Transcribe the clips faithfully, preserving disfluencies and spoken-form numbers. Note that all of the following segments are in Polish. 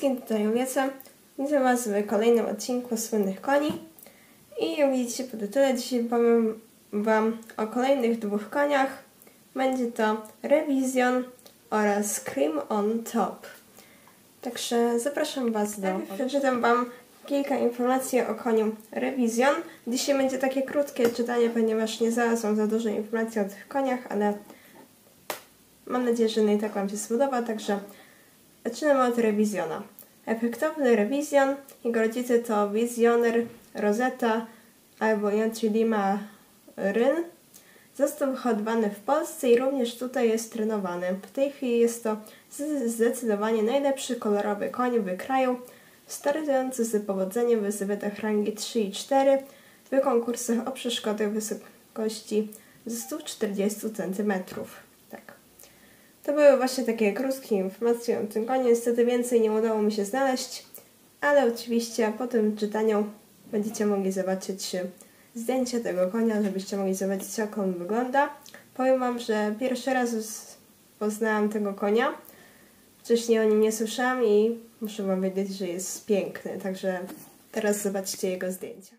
wszystkim, tutaj Julieta. Witam Was w kolejnym odcinku Słynnych Koni. I jak widzicie po tytule, dzisiaj powiem Wam o kolejnych dwóch koniach. Będzie to Revision oraz Cream on Top. Także zapraszam Was do... Przeczytam Wam kilka informacji o koniu Revision. Dzisiaj będzie takie krótkie czytanie, ponieważ nie znalazłam za dużo informacji o tych koniach, ale mam nadzieję, że no i tak Wam się spodoba, także zaczynamy od Revisiona. Efektowny Revision, jego rodzice to Visioner, Rosetta albo inaczej Lima Ryn. Został hodowany w Polsce i również tutaj jest trenowany. W tej chwili jest to zdecydowanie najlepszy kolorowy koń w kraju, startujący z powodzeniem w zawodach rangi trzy i cztery w konkursach o przeszkody wysokości sto czterdzieści centymetrów. Tak. To były właśnie takie krótkie informacje o tym koniu. Niestety więcej nie udało mi się znaleźć, ale oczywiście po tym czytaniu będziecie mogli zobaczyć zdjęcie tego konia, żebyście mogli zobaczyć, jak on wygląda. Powiem Wam, że pierwszy raz poznałam tego konia. Wcześniej o nim nie słyszałam i muszę Wam wiedzieć, że jest piękny. Także teraz zobaczcie jego zdjęcia.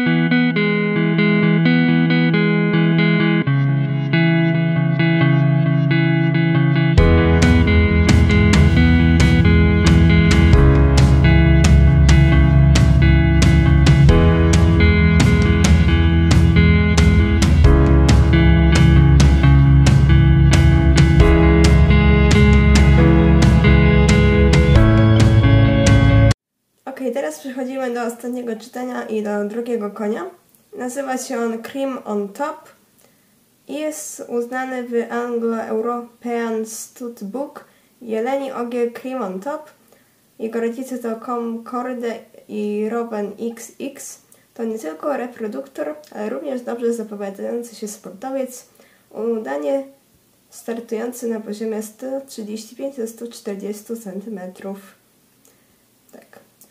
Ok, teraz przechodzimy do ostatniego czytania i do drugiego konia. Nazywa się on Cream on Top i jest uznany w Anglo-European Stud Book Jeleni Ogier Cream on Top. Jego rodzice to Concorde i Rowan X X. To nie tylko reproduktor, ale również dobrze zapowiadający się sportowiec, udanie startujący na poziomie sto trzydzieści pięć do stu czterdziestu centymetrów. Tak.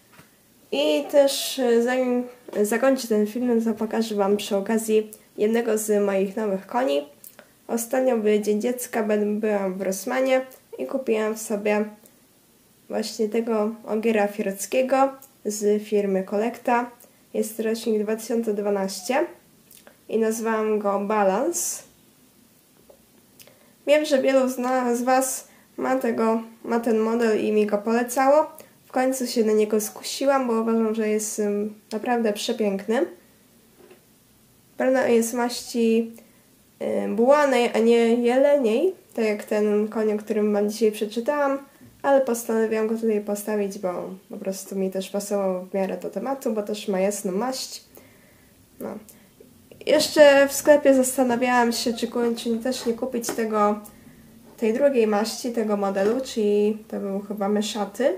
I też zanim zakończę ten film, to pokażę Wam przy okazji jednego z moich nowych koni. Ostatnio w Dzień Dziecka byłam w Rossmanie i kupiłam sobie właśnie tego ogiera fioreckiego z firmy Collecta. Jest to rocznik dwa tysiące dwunasty i nazwałam go Balance. Wiem, że wielu z Was ma, tego, ma ten model i mi go polecało. W końcu się na niego skusiłam, bo uważam, że jest um, naprawdę przepiękny. Pewno jest maści y, bułanej, a nie jeleniej, tak jak ten koń, o którym Wam dzisiaj przeczytałam, ale postanowiłam go tutaj postawić, bo po prostu mi też pasował w miarę do tematu, bo też ma jasną maść. No. Jeszcze w sklepie zastanawiałam się, czy, czy też nie kupić tego, tej drugiej maści, tego modelu, czyli to był chyba Meszaty.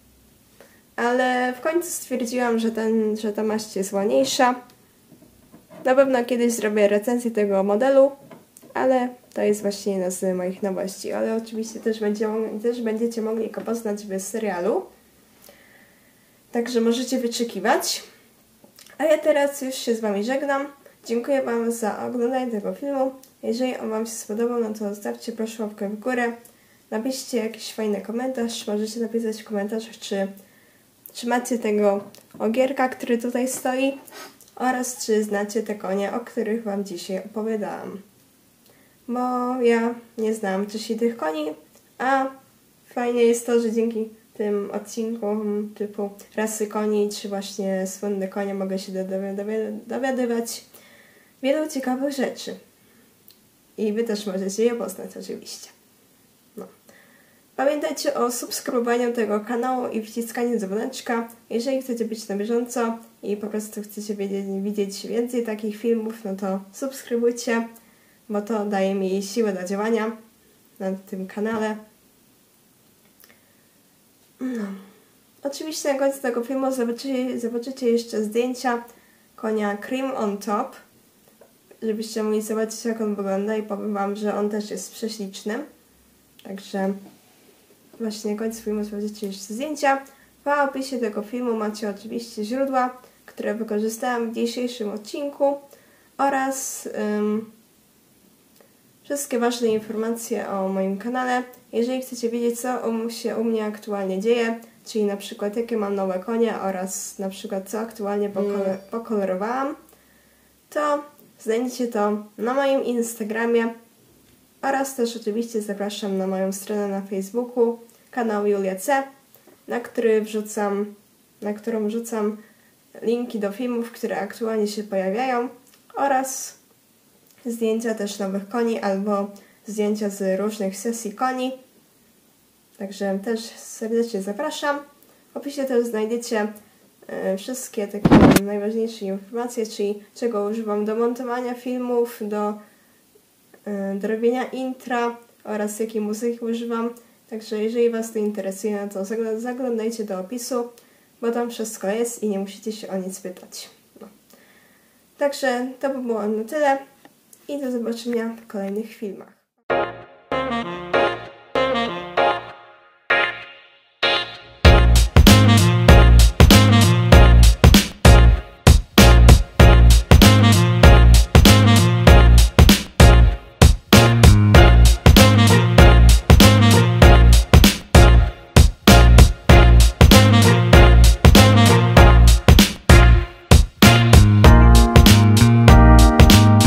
Ale w końcu stwierdziłam, że, ten, że ta maść jest ładniejsza. Na pewno kiedyś zrobię recenzję tego modelu, ale to jest właśnie jedna z moich nowości. Ale oczywiście też, będzie, też będziecie mogli go poznać w serialu. Także możecie wyczekiwać. A ja teraz już się z Wami żegnam. Dziękuję Wam za oglądanie tego filmu. Jeżeli on Wam się spodobał, no to zostawcie proszę łapkę w górę. Napiszcie jakiś fajny komentarz. Możecie napisać w komentarzach, czy Czy macie tego ogierka, który tutaj stoi, oraz czy znacie te konie, o których Wam dzisiaj opowiadałam. Bo ja nie znam wcześniej tych koni, a fajnie jest to, że dzięki tym odcinkom typu rasy koni, czy właśnie słynne konie mogę się dowiadywać wielu ciekawych rzeczy. I Wy też możecie je poznać oczywiście. No. Pamiętajcie o subskrybowaniu tego kanału i wciskaniu dzwoneczka, jeżeli chcecie być na bieżąco i po prostu chcecie wiedzieć, widzieć więcej takich filmów, no to subskrybujcie, bo to daje mi siłę do działania na tym kanale. No. Oczywiście na końcu tego filmu zobaczycie, zobaczycie jeszcze zdjęcia konia Cream on Top, żebyście mogli zobaczyć, jak on wygląda, i powiem Wam, że on też jest prześliczny. Także właśnie na końcu filmu zobaczycie jeszcze zdjęcia. W opisie tego filmu macie oczywiście źródła, które wykorzystałam w dzisiejszym odcinku, oraz um, wszystkie ważne informacje o moim kanale. Jeżeli chcecie wiedzieć, co się u mnie aktualnie dzieje, czyli na przykład jakie mam nowe konie oraz na przykład co aktualnie pokole- pokolorowałam, to znajdziecie to na moim Instagramie oraz też oczywiście zapraszam na moją stronę na Facebooku, kanał Julia C, na który wrzucam, na którą wrzucam linki do filmów, które aktualnie się pojawiają oraz zdjęcia też nowych koni albo zdjęcia z różnych sesji koni. Także też serdecznie zapraszam. W opisie też znajdziecie y, wszystkie takie najważniejsze informacje, czyli czego używam do montowania filmów, do, y, do robienia intra oraz jakiej muzyki używam. Także jeżeli Was to interesuje, no to zaglądajcie do opisu, bo tam wszystko jest i nie musicie się o nic pytać. No. Także to by było na tyle i do zobaczenia w kolejnych filmach.